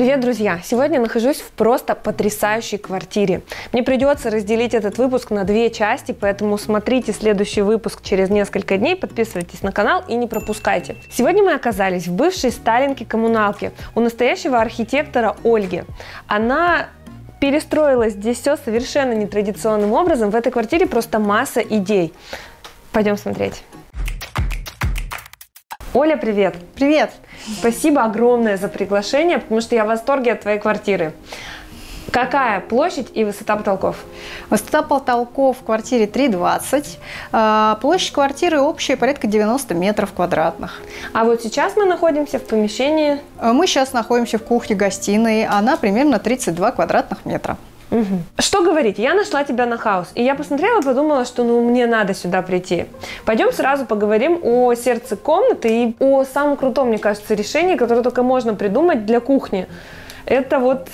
Привет, друзья! Сегодня нахожусь в просто потрясающей квартире. Мне придется разделить этот выпуск на две части, поэтому смотрите следующий выпуск через несколько дней, подписывайтесь на канал и не пропускайте. Сегодня мы оказались в бывшей Сталинке-коммуналке у настоящего архитектора Ольги. Она перестроила здесь все совершенно нетрадиционным образом. В этой квартире просто масса идей. Пойдем смотреть. Оля, привет! Привет! Спасибо огромное за приглашение, потому что я в восторге от твоей квартиры. Какая площадь и высота потолков? Высота потолков в квартире 3,20. Площадь квартиры общая порядка 90 метров квадратных. А вот сейчас мы находимся в помещении... Мы сейчас находимся в кухне-гостиной. Она примерно 32 квадратных метра. Угу. Что говорить, я нашла тебя на хаус, и я посмотрела и подумала, что мне надо сюда прийти. Пойдем сразу поговорим о сердце комнаты и о самом крутом, мне кажется, решении, которое только можно придумать для кухни. Это вот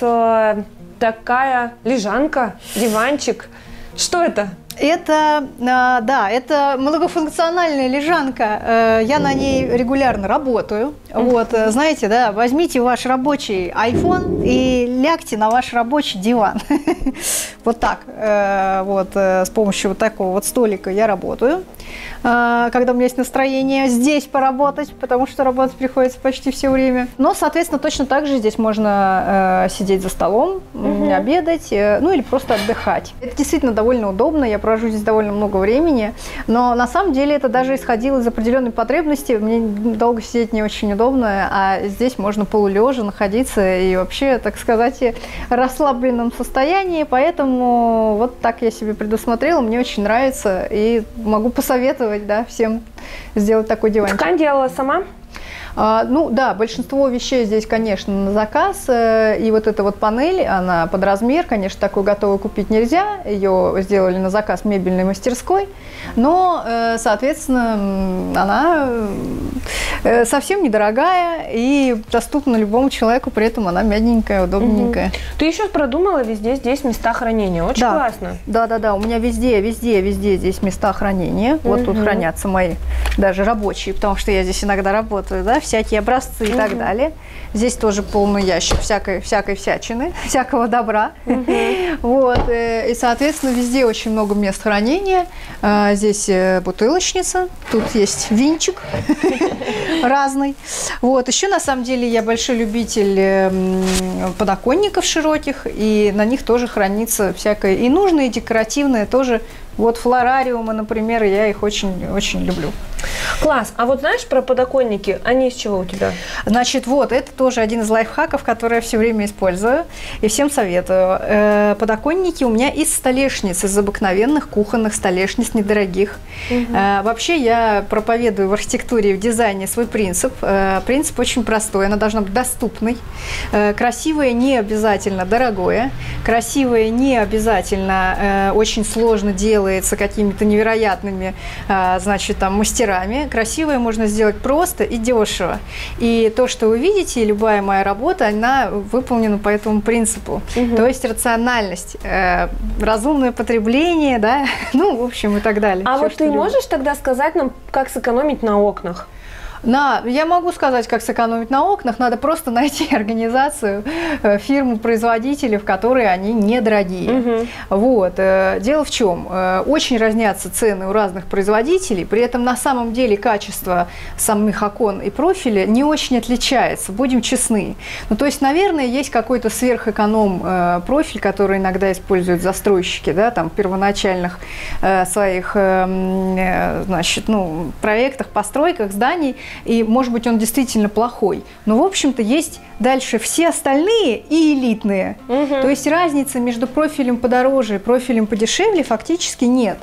такая лежанка, диванчик. Что это? Это, да, это многофункциональная лежанка. Я на ней регулярно работаю. Вот, знаете, да, возьмите ваш рабочий iPhone и лягте на ваш рабочий диван. Вот так. Вот, с помощью вот такого вот столика я работаю. Когда у меня есть настроение здесь поработать, потому что работать приходится почти все время. Но, соответственно, точно так же здесь можно сидеть за столом, обедать, ну или просто отдыхать. Это действительно довольно удобно. Я провожу здесь довольно много времени, но на самом деле это даже исходило из определенной потребности. Мне долго сидеть не очень удобно, а здесь можно полулежа находиться и вообще, так сказать, в расслабленном состоянии. Поэтому вот так я себе предусмотрела. Мне очень нравится и могу посоветовать, да, всем сделать такой диванчик. Ткань делала сама? Ну да, большинство вещей здесь, конечно, на заказ. И вот эта вот панель, она под размер, конечно, такую готовую купить нельзя. Ее сделали на заказ в мебельной мастерской. Но, соответственно, она совсем недорогая и доступна любому человеку. При этом она мягенькая, удобненькая. Ты еще продумала везде здесь места хранения. Очень классно. Да. У меня везде здесь места хрранения. Вот тут хранятся мои даже рабочие, потому что я здесь иногда работаю, да, всякие образцы и так далее. Здесь тоже полный ящик всякой всячины, всякого добра. Вот. И, соответственно, везде очень много мест хранения. Здесь бутылочница, тут есть винчик разный. Вот. Еще, на самом деле, я большой любитель подоконников широких, и на них тоже хранится всякое и нужное, и декоративное тоже. Вот флорариумы, например, я их очень люблю. Класс. А вот знаешь про подоконники? Они из чего у тебя? Значит, вот, это тоже один из лайфхаков, который я все время использую и всем советую. Подоконники у меня из столешниц, из обыкновенных кухонных столешниц, недорогих. Вообще я проповедую в архитектуре и в дизайне свой принцип. Принцип очень простой, она должна быть доступной. Красивое не обязательно дорогое. Красивое не обязательно очень сложно делается какими-то невероятными, значит, там, мастерами. Красивое можно сделать просто и дешево. И то, что вы видите, любая моя работа, она выполнена по этому принципу. То есть рациональность, разумное потребление, да, ну, в общем, и так далее. А вот ты можешь тогда сказать нам, как сэкономить на окнах? Я могу сказать, как сэкономить на окнах. Надо просто найти организацию, фирму-производителей, в которые они недорогие. Вот. Дело в чем? Очень разнятся цены у разных производителей, при этом на самом деле качество самих окон и профиля не очень отличается, будем честны. Ну, то есть, наверное, есть какой-то сверхэконом профиль, который иногда используют застройщики, да, там, в первоначальных своих, значит, ну, проектах, постройках зданий. И, может быть, он действительно плохой. Но, в общем-то, есть дальше все остальные и элитные. То есть разницы между профилем подороже и профилем подешевле фактически нет.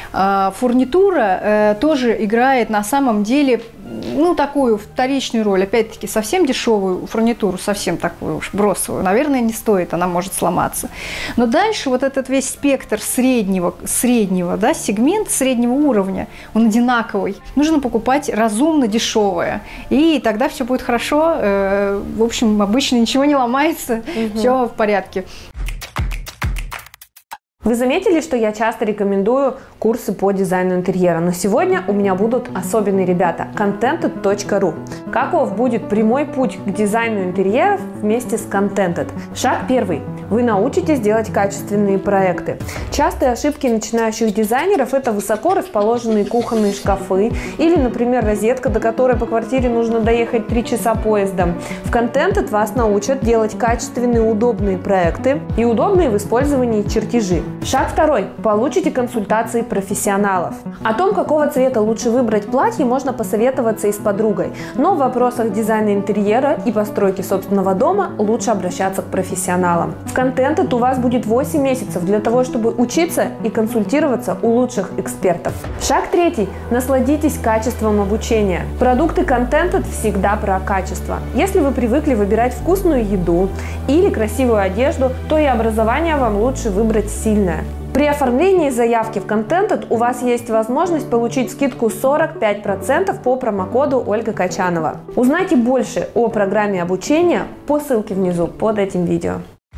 Фурнитура тоже играет на самом деле, ну, такую вторичную роль. Опять-таки, совсем дешевую фурнитуру, совсем такую уж бросовую, наверное, не стоит, она может сломаться. Но дальше вот этот весь спектр среднего, да, сегмент среднего уровня, он одинаковый. Нужно покупать разумно дешевое, и тогда все будет хорошо. В общем, обычно ничего не ломается, все в порядке. Вы заметили, что я часто рекомендую курсы по дизайну интерьера, но сегодня у меня будут особенные ребята – contented.ru. Каков будет прямой путь к дизайну интерьеров вместе с Contented? Шаг первый. Вы научитесь делать качественные проекты. Частые ошибки начинающих дизайнеров – это высоко расположенные кухонные шкафы или, например, розетка, до которой по квартире нужно доехать 3 часа поездом. В Contented вас научат делать качественные, удобные проекты и удобные в использовании чертежи. Шаг второй. Получите консультации профессионалов. О том, какого цвета лучше выбрать платье, можно посоветоваться и с подругой. Но в вопросах дизайна интерьера и постройки собственного дома лучше обращаться к профессионалам. В Contented у вас будет 8 месяцев для того, чтобы учиться и консультироваться у лучших экспертов. Шаг третий. Насладитесь качеством обучения. Продукты Contented всегда про качество. Если вы привыкли выбирать вкусную еду или красивую одежду, то и образование вам лучше выбрать сильное. При оформлении заявки в Contented у вас есть возможность получить скидку 45% по промокоду Ольга Качанова. Узнайте больше о программе обучения по ссылке внизу под этим видео.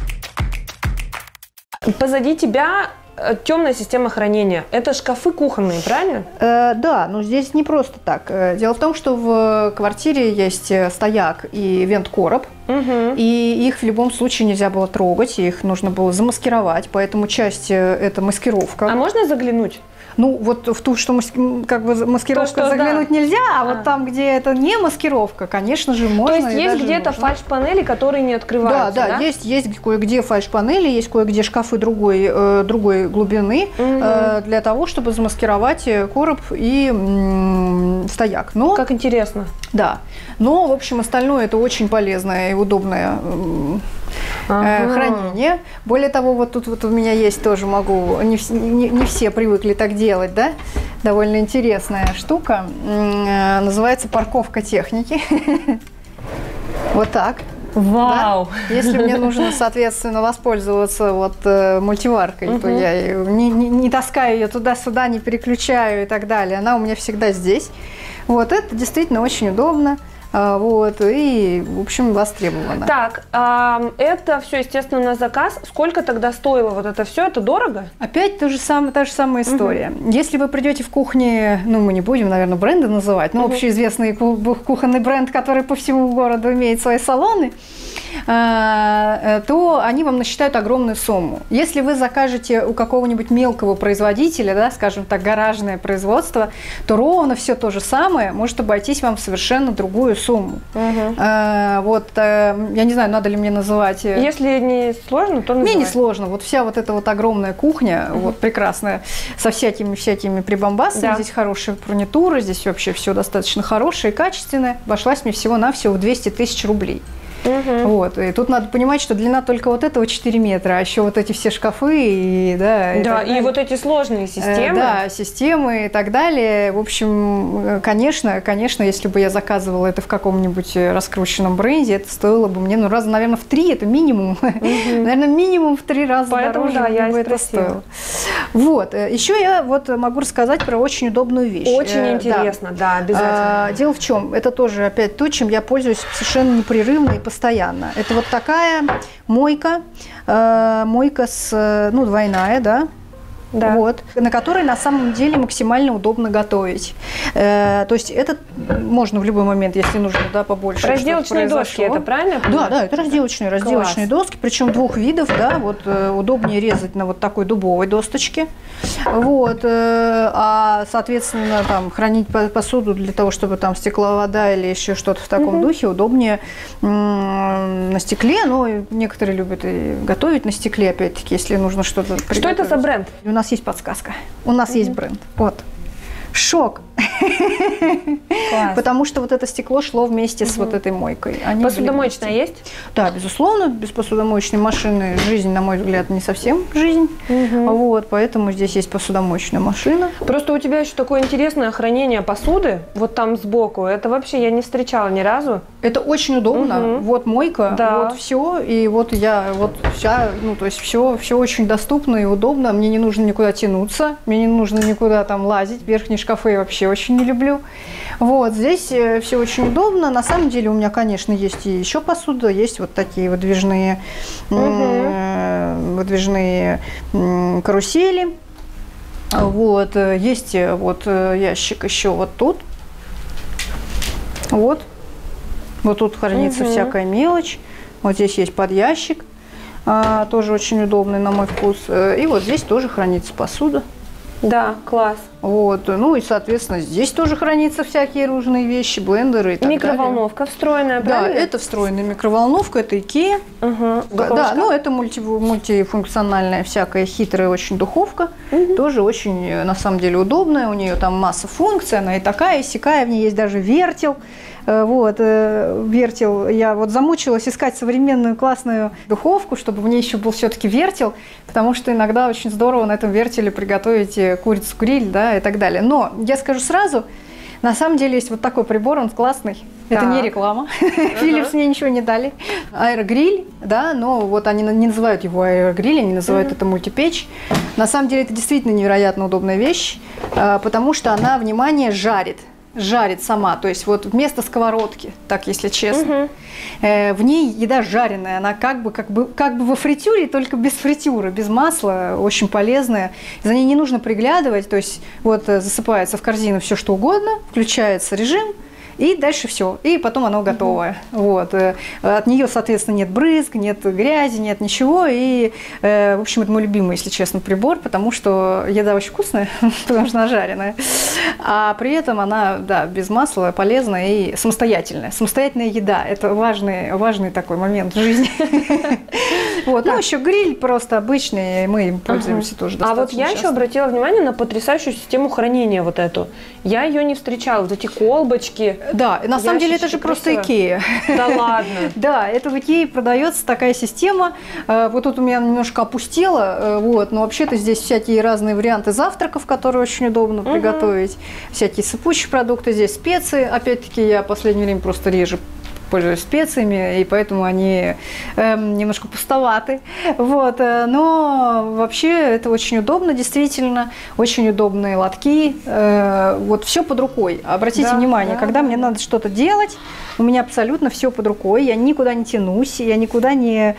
Позади тебя темная система хранения. Это шкафы кухонные, правильно? Да, но здесь не просто так. Дело в том, что в квартире есть стояк и вент-короб. И их в любом случае нельзя было трогать, их нужно было замаскировать, поэтому часть это маскировка. А можно заглянуть? Ну, вот в ту, что как бы маскировка заглянуть нельзя, а вот там, где это не маскировка, конечно же, можно. То есть есть где-то фальш-панели, которые не открываются, да? Да, есть кое-где фальш-панели, есть кое-где шкафы другой глубины для того, чтобы замаскировать короб и стояк. Но, как интересно. Да. Но, в общем, остальное это очень полезное и удобное хранение. Более того, вот тут вот у меня есть тоже, могу, не все привыкли так делать, да? Довольно интересная штука. Называется парковка техники. Вот так. Вау! Да? Если мне нужно, соответственно, воспользоваться вот мультиваркой, то я не таскаю ее туда-сюда, не переключаю и так далее. Она у меня всегда здесь. Вот это действительно очень удобно. Вот, и, в общем, востребовано. Так, это все, естественно, на заказ. Сколько тогда стоило вот это все? Это дорого? Опять та же самая история. Если вы придете в кухне, ну, мы не будем, наверное, бренды называть, но общеизвестный кухонный бренд, который по всему городу имеет свои салоны, то они вам насчитают огромную сумму. Если вы закажете у какого-нибудь мелкого производителя, да, скажем так, гаражное производство, то ровно все то же самое может обойтись вам в совершенно другую сумму. Вот, я не знаю, надо ли мне называть. Если не сложно, то называй. Мне не сложно. Вот вся вот эта вот огромная кухня, вот прекрасная, со всякими прибамбасами. Да. Здесь хорошая фурнитура, здесь вообще все достаточно хорошее и качественное. Обошлась мне всего-навсего в 200 тысяч рублей. Вот. И тут надо понимать, что длина только вот этого 4 метра, а еще вот эти все шкафы и, и вот эти сложные системы. Да, системы и так далее. В общем, конечно, если бы я заказывала это в каком-нибудь раскрученном бренде, это стоило бы мне, раза, наверное, в 3, это минимум. Наверное, минимум в 3 раза дороже бы это стоило. Вот. Еще я вот могу рассказать про очень удобную вещь. Очень интересно, да, обязательно. Дело в чем? Это тоже опять то, чем я пользуюсь совершенно непрерывно и постоянно. Это вот такая мойка, двойная, да? Да. Вот, на которой на самом деле максимально удобно готовить. То есть это можно в любой момент, если нужно, да, побольше. Разделочные доски, это правильно? Да, это разделочные доски, причем 2 видов, да, вот удобнее резать на вот такой дубовой досточке. Вот, а соответственно там хранить посуду для того, чтобы там стекловода или еще что-то в таком духе, удобнее на стекле, но некоторые любят и готовить на стекле, опять-таки, если нужно что-то приготовить. Что это за бренд? У нас есть подсказка. У нас есть бренд. Вот. Шок. Потому что вот это стекло шло вместе с вот этой мойкой. Посудомоечная есть? Да, безусловно. Без посудомоечной машины жизнь, на мой взгляд, не совсем жизнь. Вот, поэтому здесь есть посудомоечная машина. Просто у тебя еще такое интересное хранение посуды, вот там сбоку. Это вообще я не встречала ни разу. Это очень удобно. Вот мойка, вот все. И вот вся, то есть все очень доступно и удобно. Мне не нужно никуда тянуться, мне не нужно никуда там лазить. Верхние шкафы вообще вообще очень не люблю. Вот, здесь все очень удобно. На самом деле у меня, конечно, есть и еще посуда, есть вот такие выдвижные, выдвижные карусели. Вот, есть вот ящик еще вот тут. Вот. Вот тут хранится всякая мелочь. Вот здесь есть подъящик, тоже очень удобный, на мой вкус. И вот здесь тоже хранится посуда. Да, класс. Вот, ну и, соответственно, здесь тоже хранятся всякие разные вещи, блендеры и так Микроволновка далее. встроенная, Да, правильно? это встроенная микроволновка, это IKEA. Да, ну это мультифункциональная всякая хитрая очень духовка. Тоже очень, на самом деле, удобная. У нее там масса функций, она и такая, и сякая, в ней есть даже вертел. Вот, вертел. Я вот замучилась искать современную классную духовку, чтобы в ней еще был все-таки вертел, потому что иногда очень здорово на этом вертеле приготовить курицу-гриль, да, и так далее. Но я скажу сразу, на самом деле есть вот такой прибор, он классный. Это не реклама. Philips мне ничего не дали. Аэрогриль, да, но вот они не называют его аэрогриль, они называют это мультипечь. На самом деле это действительно невероятно удобная вещь, потому что она, внимание, жарит сама, то есть вот вместо сковородки, так если честно, в ней еда жареная, она как бы во фритюре, только без фритюра, без масла, очень полезная. За ней не нужно приглядывать, то есть вот засыпается в корзину все что угодно, включается режим, и дальше все. И потом оно готовое. Вот. От нее, соответственно, нет брызг, нет грязи, нет ничего. И, в общем, это мой любимый, если честно, прибор, потому что еда очень вкусная, потому что она жареная. А при этом она, да, без масла, полезная и самостоятельная. Самостоятельная еда – это важный такой момент в жизни. Вот. Ну, еще гриль просто обычный, мы им пользуемся тоже достаточно. А вот я еще обратила внимание на потрясающую систему хранения вот эту. Я ее не встречала, вот эти колбочки. Да, на самом деле это же просто IKEA. Да ладно. Да, это в IKEA продается такая система. Вот тут у меня немножко опустело, вот, но вообще-то здесь всякие разные варианты завтраков, которые очень удобно приготовить, всякие сыпучие продукты, здесь специи. Опять-таки я в последнее время просто реже пользуюсь специями, и поэтому они немножко пустоваты. Вот. Но вообще это очень удобно, действительно. Очень удобные лотки. Вот все под рукой. Обратите внимание, когда мне надо что-то делать, у меня абсолютно все под рукой. Я никуда не тянусь, я никуда не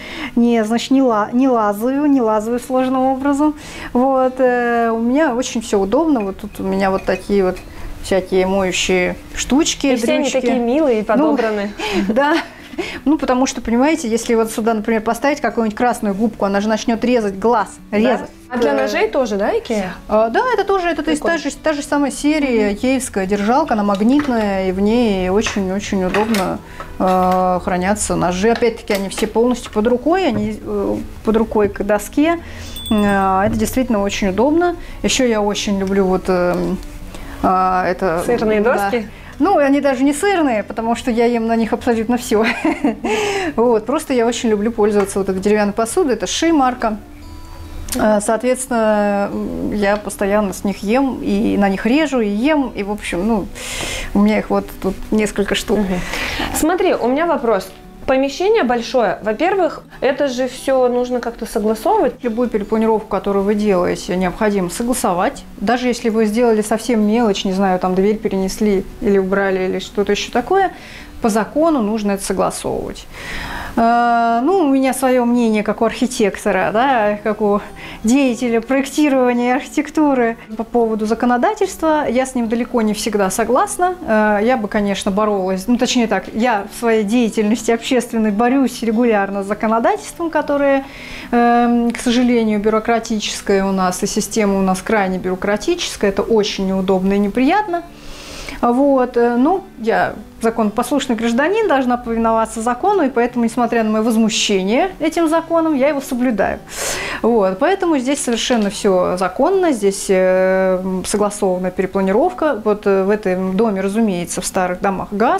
лазаю сложным образом. Вот. У меня очень все удобно. Вот тут у меня вот такие вот всякие моющие штучки, и все они такие милые и подобраны. Ну, да. Ну, потому что, понимаете, если вот сюда, например, поставить какую-нибудь красную губку, она же начнет резать глаз. Резать. А для ножей тоже, да, IKEA? Да, это тоже, это та же самая серия, икеевская держалка, она магнитная, и в ней очень-очень удобно хранятся ножи. Опять-таки, они все полностью под рукой, они под рукой к доске. Это действительно очень удобно. Еще я очень люблю вот это... Сырные доски? Да. Ну, они даже не сырные, потому что я ем на них абсолютно все. Вот, просто я очень люблю пользоваться вот этой деревянной посудой. Это Ши марка. Соответственно, я постоянно с них ем, и на них режу, и ем. И, в общем, ну, у меня их вот тут несколько штук. Смотри, у меня вопрос. Помещение большое. Во-первых, это же все нужно как-то согласовывать. Любую перепланировку, которую вы делаете, необходимо согласовать. Даже если вы сделали совсем мелочь, не знаю, там дверь перенесли или убрали, или что-то еще такое, по закону нужно это согласовывать. Ну, у меня свое мнение, как у архитектора, да, как у деятеля проектирования и архитектуры по поводу законодательства. Я с ним далеко не всегда согласна. Я бы, конечно, боролась, ну, точнее так, я в своей деятельности общественной борюсь регулярно с законодательством, которое, к сожалению, бюрократическое у нас, и система у нас крайне бюрократическая. Это очень неудобно и неприятно. Вот. Ну, я законопослушный гражданин, должна повиноваться закону, и поэтому, несмотря на мое возмущение этим законом, я его соблюдаю. Вот. Поэтому здесь совершенно все законно, здесь согласована перепланировка. Вот в этом доме, разумеется, в старых домах газ,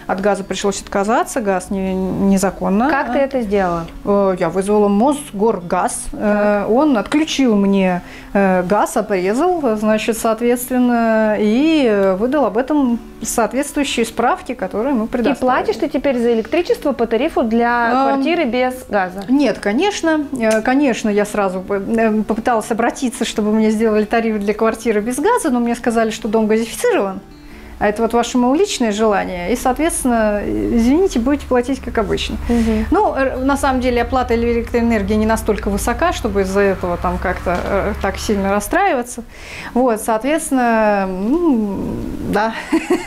от газа пришлось отказаться, газ незаконно. Как ты это сделала? Я вызвала Мосгоргаз, он отключил мне газ, отрезал, значит, соответственно, и выдал об этом соответствующие справки, которые мы предоставили. И платишь ты теперь за электричество по тарифу для квартиры без газа? Нет, конечно, я сразу попыталась обратиться, чтобы мне сделали тариф для квартиры без газа, но мне сказали, что дом газифицирован. А это вот ваше, мол, личное желание. И, соответственно, извините, будете платить как обычно. Ну, на самом деле, оплата электроэнергии не настолько высока, чтобы из-за этого там как-то так сильно расстраиваться. Вот, соответственно, да.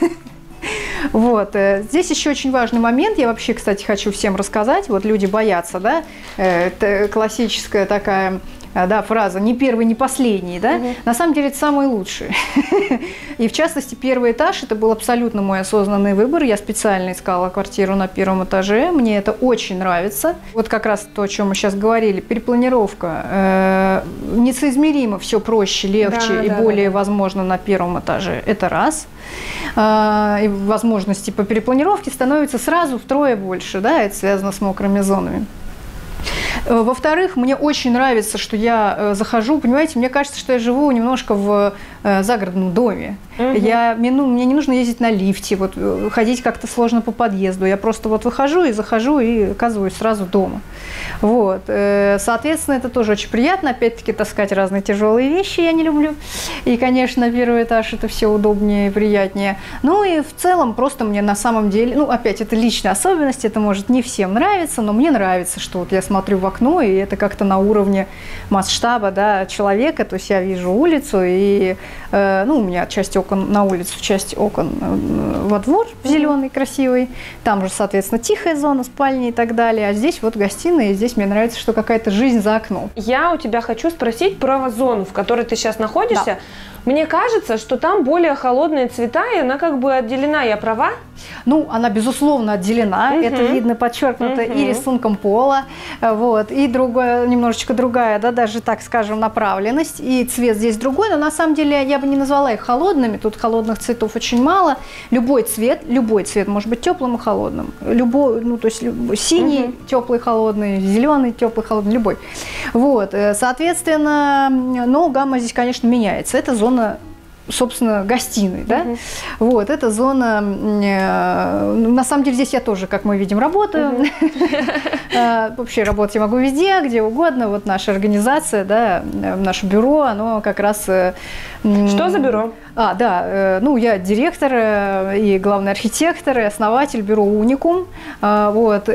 Вот. Здесь еще очень важный момент, я вообще, кстати, хочу всем рассказать. Вот люди боятся, да, это классическая такая, да, фраза «не первый, не последний», да? На самом деле это самый лучший. И в частности, первый этаж – это был абсолютно мой осознанный выбор. Я специально искала квартиру на первом этаже, мне это очень нравится. Вот как раз то, о чем мы сейчас говорили, перепланировка, несоизмеримо все проще, легче и более возможно на первом этаже. Это раз. И возможности по перепланировке становятся сразу втрое больше, да, это связано с мокрыми зонами. Во-вторых, мне очень нравится, что я захожу, понимаете, мне кажется, что я живу немножко в загородном доме. Мне не нужно ездить на лифте, вот, ходить как-то сложно по подъезду. Я просто вот выхожу и захожу и оказываюсь сразу дома. Вот. Соответственно, это тоже очень приятно. Опять-таки, таскать разные тяжелые вещи я не люблю. И, конечно, первый этаж это все удобнее и приятнее. Ну и в целом просто мне на самом деле, ну опять, это личная особенность, это может не всем нравиться, но мне нравится, что вот я смотрю в окно, и это как-то на уровне масштаба, да, человека, то есть я вижу улицу, и ну, у меня часть окон на улицу, часть окон во двор зеленый, красивый, там же, соответственно, тихая зона, спальня и так далее, а здесь вот гостиная, и здесь мне нравится, что какая-то жизнь за окном. Я у тебя хочу спросить про зону, в которой ты сейчас находишься. Да. Мне кажется, что там более холодные цвета, и она как бы отделена, я права? Ну, она, безусловно, отделена, это видно подчеркнуто и рисунком пола, вот, и немножечко другая, да, даже, так скажем, направленность, и цвет здесь другой, но на самом деле я бы не назвала их холодными, тут холодных цветов очень мало, любой цвет может быть теплым и холодным, любой, ну, то есть синий, теплый, холодный, зеленый, теплый, холодный, любой, вот, соответственно, но гамма здесь, конечно, меняется, это зона, собственно, гостиной, да, вот, эта зона, на самом деле здесь я тоже, как мы видим, работаю, вообще работать я могу везде, где угодно, вот наша организация, да, наше бюро, оно как раз... Что за бюро? Да, ну, я директор и главный архитектор, и основатель бюро «Уникум». Вот,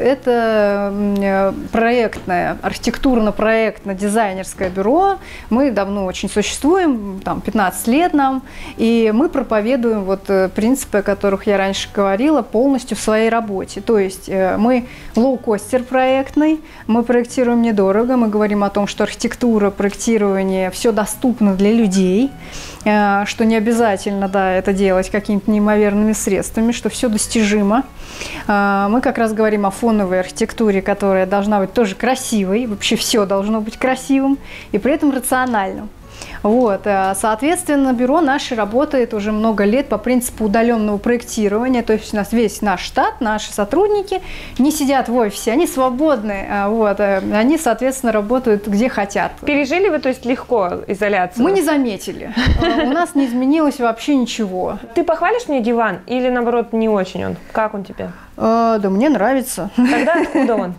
это проектное, архитектурно-проектно-дизайнерское бюро. Мы давно очень существуем, там, 15 лет нам, и мы проповедуем вот принципы, о которых я раньше говорила, полностью в своей работе. То есть мы лоу-костер проектный, мы проектируем недорого, мы говорим о том, что архитектура, проектирование, все доступно для людей, что не обязательно, да, это делать какими-то неимоверными средствами, что все достижимо. Мы как раз говорим о фоновой архитектуре, которая должна быть тоже красивой, вообще все должно быть красивым и при этом рациональным. Вот, соответственно, бюро наше работает уже много лет по принципу удаленного проектирования, то есть у нас весь наш штат, наши сотрудники не сидят в офисе, они свободны, вот, они, соответственно, работают где хотят. Пережили вы, то есть, легко изоляцию? Мы не заметили, у нас не изменилось вообще ничего. Ты похвалишь мне диван или, наоборот, не очень он? Как он тебе? Да мне нравится. Тогда откуда он?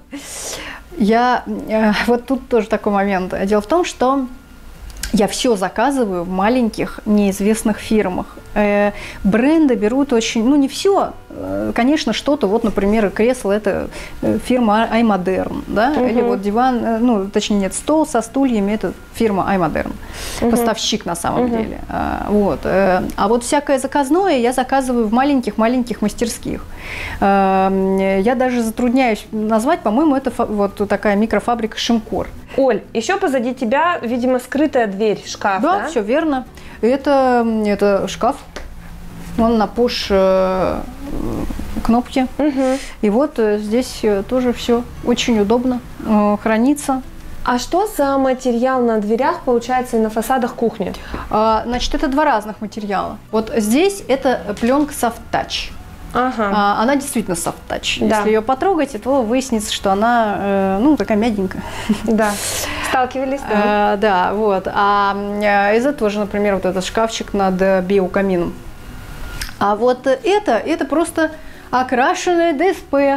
Вот тут тоже такой момент. Дело в том, что я все заказываю в маленьких неизвестных фирмах. Бренды берут очень, ну не все, конечно, что-то, вот, например, кресло, это фирма iModern, да, или вот диван, ну, точнее, нет, стол со стульями, это фирма iModern, поставщик на самом деле. Вот. А вот всякое заказное я заказываю в маленьких мастерских. Я даже затрудняюсь назвать, по-моему, это вот такая микрофабрика Шимкор. Оль, еще позади тебя, видимо, скрытая дверь, шкаф, да? Да, все верно. Это шкаф, он на push-кнопке. И вот здесь тоже все очень удобно, хранится. А что за материал на дверях, получается, и на фасадах кухни? Значит, это два разных материала. Вот здесь это пленка Soft Touch. Она действительно soft-touch. Да. Если ее потрогать, то выяснится, что она, ну, такая мягенькая. Да. Сталкивались, да? Да, вот. А из этого же, например, вот этот шкафчик над биокамином. А вот это просто окрашенная ДСП,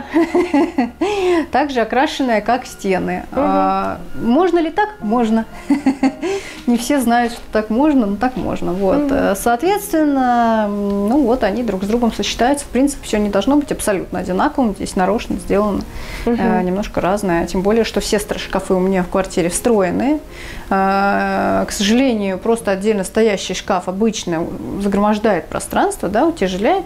также окрашенная, как стены. Можно ли так? Можно. Не все знают, что так можно, но так можно. Вот. Соответственно, ну вот они друг с другом сочетаются. В принципе, все не должно быть абсолютно одинаковым. Здесь нарочно сделано немножко разное. Тем более, что все шкафы у меня в квартире встроены. К сожалению, просто отдельно стоящий шкаф обычно загромождает пространство, да, утяжеляет,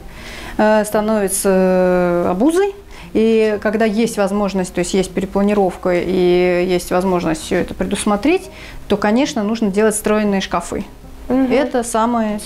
становится обузой. И когда есть возможность, то есть есть перепланировка и есть возможность все это предусмотреть, то, конечно, нужно делать встроенные шкафы. Это самое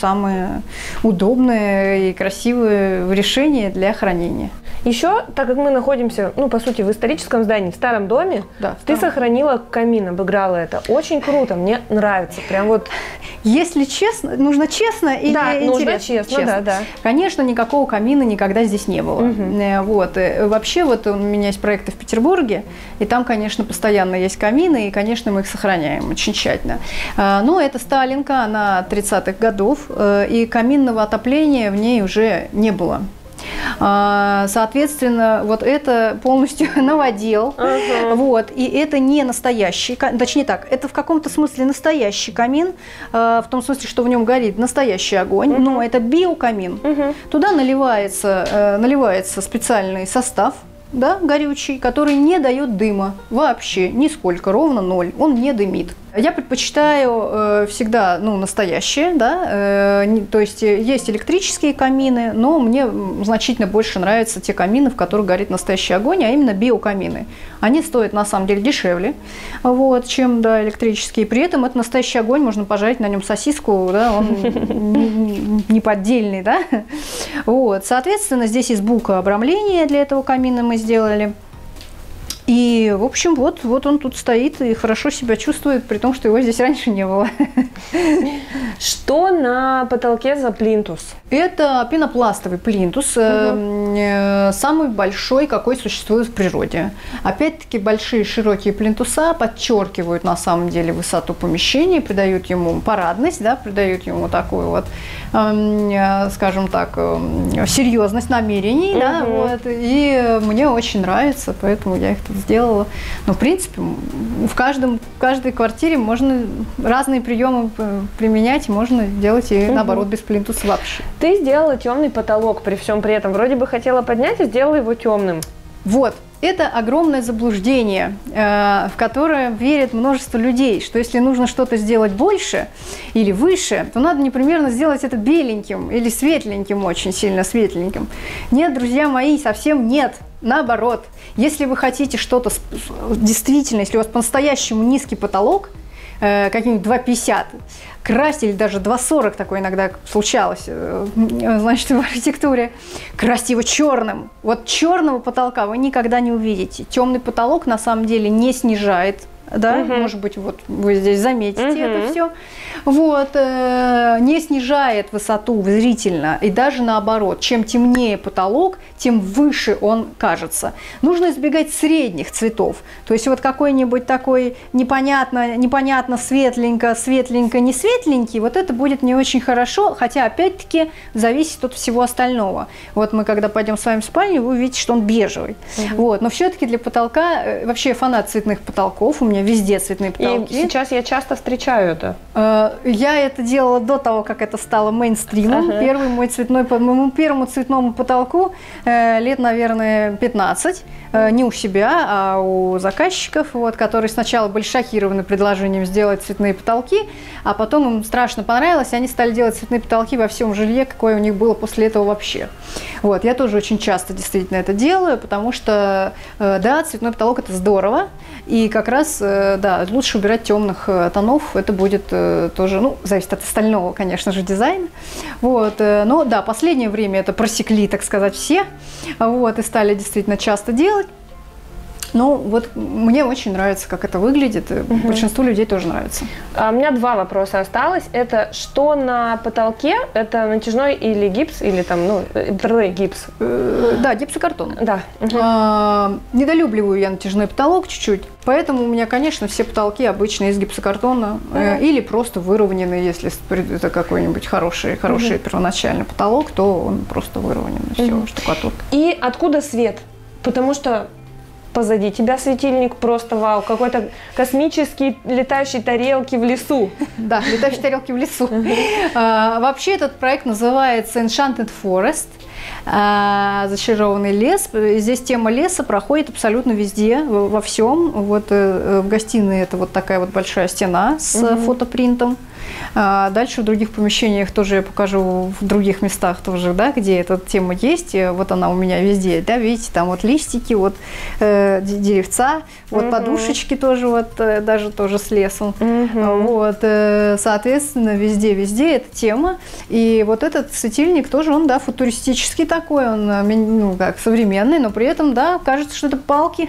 удобное и красивое решение для хранения. Еще, так как мы находимся, ну, по сути, в историческом здании, в старом доме, да, ты сохранила камин, обыграла это. Очень круто, мне нравится. Прям вот. Если честно, нужно честно или да, интересно? Нужно честно. Да. Конечно, никакого камина никогда здесь не было. Вот. Вообще, вот у меня есть проекты в Петербурге, и там, конечно, постоянно есть камины, и, конечно, мы их сохраняем очень тщательно. Но это Сталинка, она 30-х годов, и каминного отопления в ней уже не было. Соответственно, вот это полностью новодел, вот, и это не настоящий, точнее так, это в каком-то смысле настоящий камин, в том смысле, что в нем горит настоящий огонь, но это биокамин. Туда наливается специальный состав, да, горючий, который не дает дыма вообще, нисколько, ровно 0, он не дымит. Я предпочитаю всегда, ну, настоящие, да, то есть есть электрические камины, но мне значительно больше нравятся те камины, в которых горит настоящий огонь, а именно биокамины. Они стоят на самом деле дешевле, вот, чем, да, электрические. При этом это настоящий огонь, можно пожарить на нем сосиску, да, он не поддельный, да. Вот, соответственно, здесь из бука обрамление для этого камина мы сделали. И, в общем, вот он тут стоит и хорошо себя чувствует, при том, что его здесь раньше не было. Что на потолке за плинтус? Это пенопластовый плинтус, самый большой, какой существует в природе. Опять-таки, большие широкие плинтуса подчеркивают на самом деле высоту помещения, придают ему парадность, да, придают ему такую вот, скажем так, серьезность намерений. Да, вот, и мне очень нравится, поэтому я их тут сделала. Но, в принципе, в каждой квартире можно разные приемы применять, можно делать и наоборот без плинтуса вообще. Ты сделала темный потолок при всем при этом. Вроде бы хотела поднять, и сделала его темным. Вот. Это огромное заблуждение, в которое верит множество людей, что если нужно что-то сделать больше или выше, то надо непременно сделать это беленьким или светленьким, очень сильно светленьким. Нет, друзья мои, совсем нет. Наоборот, если вы хотите что-то действительно, если у вас по-настоящему низкий потолок, каким-нибудь 2,50, красть, или даже 2,40 такое иногда случалось, значит, в архитектуре, красть его черным. Вот черного потолка вы никогда не увидите. Темный потолок на самом деле не снижает, да, может быть, вот вы здесь заметите это все. Вот, не снижает высоту зрительно, и даже наоборот, чем темнее потолок, тем выше он кажется. Нужно избегать средних цветов, то есть вот какой-нибудь такой непонятно светленько, не светленький, вот это будет не очень хорошо, хотя опять-таки зависит от всего остального. Вот мы когда пойдем с вами в спальню, вы увидите, что он бежевый. Вот, но все-таки для потолка, вообще фанат цветных потолков, у меня везде цветные потолки. И сейчас я часто встречаю это. Я это делала до того, как это стало мейнстримом. По моему первому цветному потолку лет, наверное, 15. Не у себя, а у заказчиков, вот, которые сначала были шокированы предложением сделать цветные потолки, а потом им страшно понравилось, и они стали делать цветные потолки во всем жилье, какое у них было после этого вообще. Вот, я тоже очень часто действительно это делаю, потому что, да, цветной потолок – это здорово, и как раз, да, лучше убирать темных тонов, это будет тоже, ну, зависит от остального, конечно же, дизайна. Вот, но, да, последнее время это просекли, так сказать, все, вот, и стали действительно часто делать. Ну, вот мне очень нравится, как это выглядит. Большинству людей тоже нравится. У меня 2 вопроса осталось. Это что на потолке? Это натяжной или гипс, или там, гипс? Да, гипсокартон. Да. Недолюбливаю я натяжной потолок чуть-чуть. Поэтому у меня, конечно, все потолки обычно из гипсокартона или просто выровнены. Если это какой-нибудь хороший первоначальный потолок, то он просто выровнен. Все, штукатурка. И откуда свет? Потому что позади тебя светильник просто вау, какой-то космический летающие тарелки в лесу. Да, летающие тарелки в лесу. Вообще этот проект называется Enchanted Forest. Зачарованный лес. Здесь тема леса проходит абсолютно везде, во всем. Вот в гостиной это вот такая вот большая стена с фотопринтом. Дальше в других помещениях тоже я покажу, в других местах тоже, да, где эта тема есть. Вот она у меня везде, да, видите, там вот листики, вот деревца, вот подушечки тоже вот, даже тоже с лесом. Вот, соответственно, везде эта тема. И вот этот светильник тоже, он, да, футуристический такой, он, ну, как современный, но при этом, да, кажется, что это палки,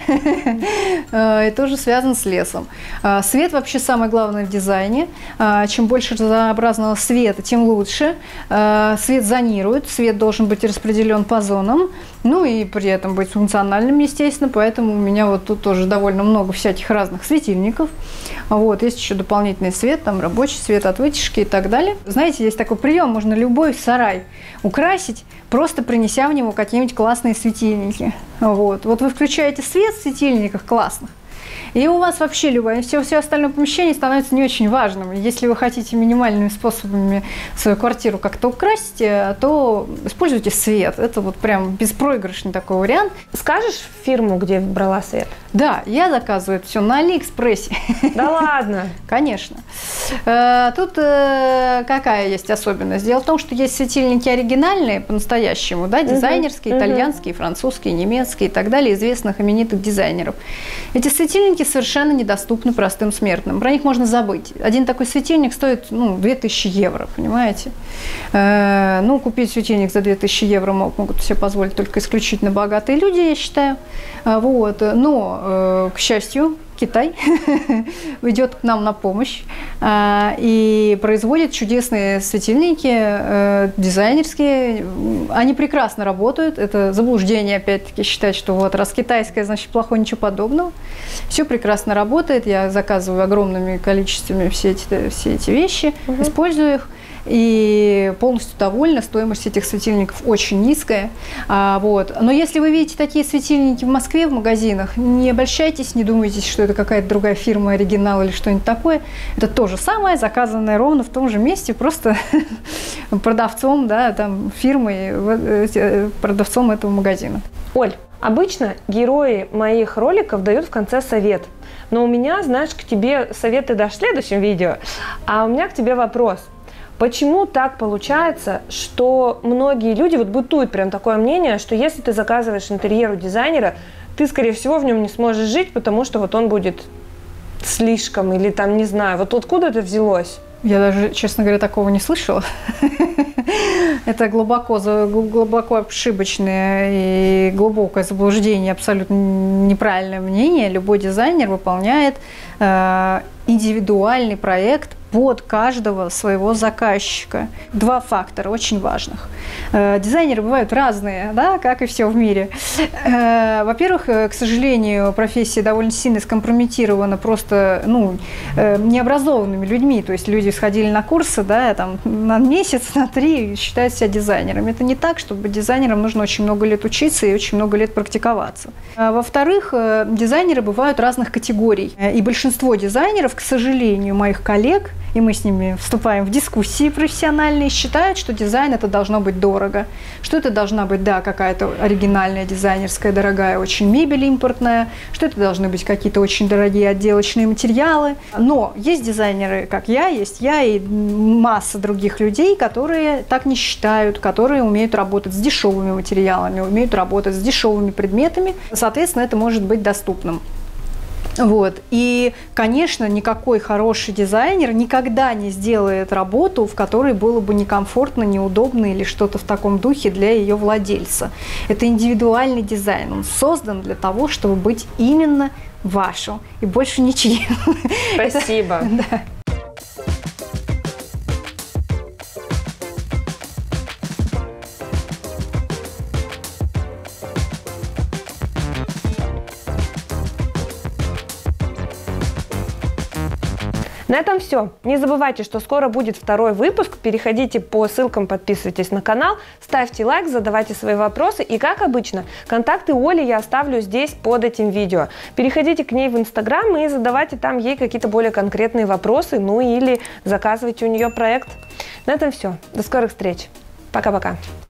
и тоже связан с лесом. Свет вообще самое главное в дизайне. Чем больше разнообразного света, тем лучше. Свет зонирует, свет должен быть распределен по зонам, ну и при этом быть функциональным, естественно, поэтому у меня вот тут тоже довольно много всяких разных светильников. Вот, есть еще дополнительный свет, там рабочий свет от вытяжки и так далее. Знаете, есть такой прием, можно любой сарай украсить, просто принеся в него какие-нибудь классные светильники. Вот вы включаете свет в светильниках классных, и у вас вообще все остальное помещение становится не очень важным. Если вы хотите минимальными способами свою квартиру как-то украсить, то используйте свет. Это вот прям беспроигрышный такой вариант. Скажешь фирму, где брала свет? Да, я заказываю это все на Алиэкспрессе. Да ладно? Конечно. Тут какая есть особенность? Дело в том, что есть светильники оригинальные по-настоящему, да, дизайнерские, итальянские, французские, немецкие и так далее, известных именитых дизайнеров. Эти светильники совершенно недоступны простым смертным. Про них можно забыть. Один такой светильник стоит 2000 евро, понимаете? Купить светильник за 2000 евро могут себе позволить только исключительно богатые люди, я считаю. Вот. Но, к счастью, Китай идет к нам на помощь и производит чудесные светильники, дизайнерские. Они прекрасно работают. Это заблуждение, опять-таки, считать, что вот раз китайское, значит плохое, ничего подобного. Все прекрасно работает. Я заказываю огромными количествами все эти вещи, использую их. И полностью довольна. Стоимость этих светильников очень низкая. Но если вы видите такие светильники в Москве в магазинах, не обольщайтесь, не думайте, что это какая-то другая фирма, оригинал или что-нибудь такое. Это то же самое, заказанное ровно в том же месте, просто продавцом, да, там, фирмой, продавцом этого магазина. Оль, обычно герои моих роликов дают в конце совет. Но у меня, знаешь, к тебе советы дашь в следующем видео, а у меня к тебе вопрос. Почему так получается, что многие люди, вот бытует прям такое мнение, что если ты заказываешь интерьер у дизайнера, ты, скорее всего, в нем не сможешь жить, потому что вот он будет слишком или там, не знаю, вот откуда это взялось? Я даже, честно говоря, такого не слышала. Это глубоко ошибочное и глубокое заблуждение, абсолютно неправильное мнение. Любой дизайнер выполняет индивидуальный проект под каждого своего заказчика. 2 фактора очень важных. Дизайнеры бывают разные, да, как и все в мире. Во-первых, к сожалению, профессия довольно сильно скомпрометирована просто необразованными людьми. То есть люди сходили на курсы, да, там, на месяц, на 3 и считают себя дизайнерами. Это не так, чтобы дизайнерам нужно очень много лет учиться и очень много лет практиковаться. Во-вторых, дизайнеры бывают разных категорий. И большинство дизайнеров, к сожалению, моих коллег, и мы с ними вступаем в дискуссии профессиональные, считают, что дизайн это должно быть дорого, что это должна быть, да, какая-то оригинальная дизайнерская, дорогая очень мебель импортная, что это должны быть какие-то очень дорогие отделочные материалы. Но есть дизайнеры, как я, есть я и масса других людей, которые так не считают, которые умеют работать с дешевыми материалами, умеют работать с дешевыми предметами. Соответственно, это может быть доступным. Вот. И, конечно, никакой хороший дизайнер никогда не сделает работу, в которой было бы некомфортно, неудобно или что-то в таком духе для ее владельца. Это индивидуальный дизайн. Он создан для того, чтобы быть именно вашим и больше ничьим. Спасибо. Да. На этом все. Не забывайте, что скоро будет второй выпуск. Переходите по ссылкам, подписывайтесь на канал, ставьте лайк, задавайте свои вопросы. И, как обычно, контакты Оли я оставлю здесь под этим видео. Переходите к ней в Инстаграм и задавайте там ей какие-то более конкретные вопросы, ну или заказывайте у нее проект. На этом все. До скорых встреч. Пока-пока.